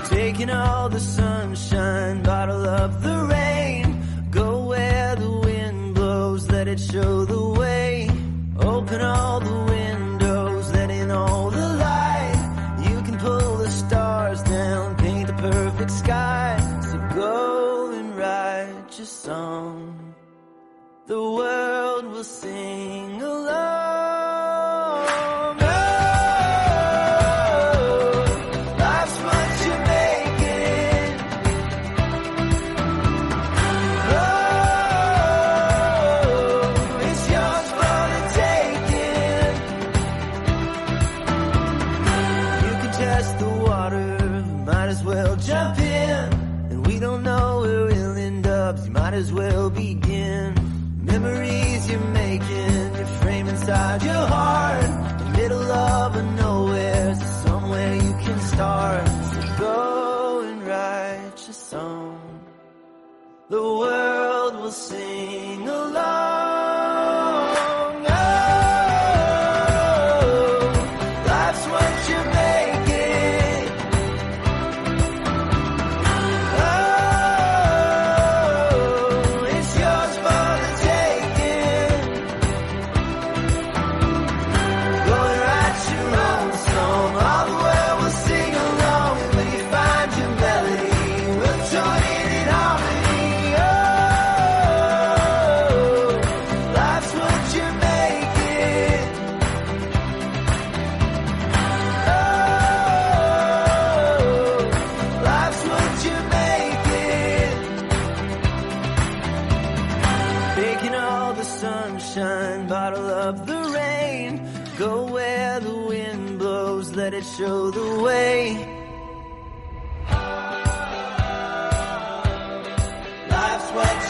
Taking all the sunshine, bottle up the rain. Go where the wind blows, let it show the way. Open all the windows, let in all the light. You can pull the stars down, paint the perfect sky. So go and write your song. The world will sing along. Jump in, and we don't know where we'll end up, so you might as well begin. Memories you're making, you frame inside your heart. The middle of a nowhere, so somewhere you can start. So go and write your song. The world will sing along. Bottle up the rain. Go where the wind blows, let it show the way. Life's what